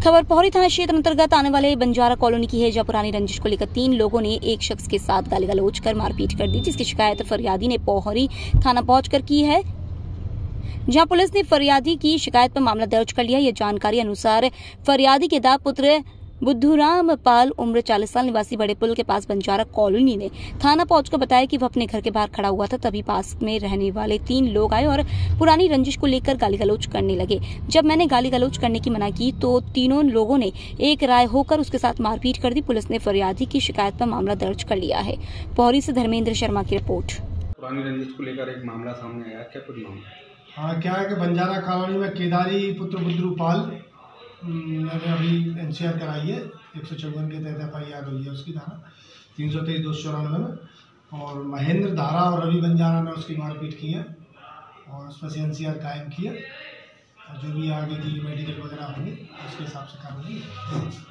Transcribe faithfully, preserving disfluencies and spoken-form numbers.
खबर पोहरी थाना क्षेत्र अंतर्गत आने वाले बंजारा कॉलोनी की है, जहां पुरानी रंजिश को लेकर तीन लोगों ने एक शख्स के साथ गाली गलौज कर मारपीट कर दी, जिसकी शिकायत फरियादी ने पोहरी थाना पहुंचकर की है, जहां पुलिस ने फरियादी की शिकायत पर मामला दर्ज कर लिया। यह जानकारी अनुसार फरियादी के दादा पुत्र बुद्धूराम पाल उम्र चालीस साल निवासी बड़े पुल के पास बंजारा कॉलोनी ने थाना पहुंचकर बताया कि वह अपने घर के बाहर खड़ा हुआ था, तभी पास में रहने वाले तीन लोग आए और पुरानी रंजिश को लेकर गाली गलौज करने लगे। जब मैंने गाली गलौज करने की मना की तो तीनों लोगों ने एक राय होकर उसके साथ मारपीट कर दी। पुलिस ने फरियादी की शिकायत पर मामला दर्ज कर लिया है। पोहरी से धर्मेंद्र शर्मा की रिपोर्ट। पुरानी रंजिश को लेकर एक मामला सामने आया, क्या कुछ मामला? हाँ, क्या है कि बंजारा कॉलोनी में केदारी पुत्र बुद्धूपाल मैंने अभी एनसीआर कराई है, एक सौ चौवन के तहत एफ आई आर हुई है उसकी धारा तीन सौ तेईस दो सौ चौरानवे में, और महेंद्र धारा और रवि बंजारा ने उसकी मारपीट की है और उसमें से एनसीआर कायम की है, और जो भी आगे की मेडिकल वगैरह होंगे उसके हिसाब से कार्रवाई।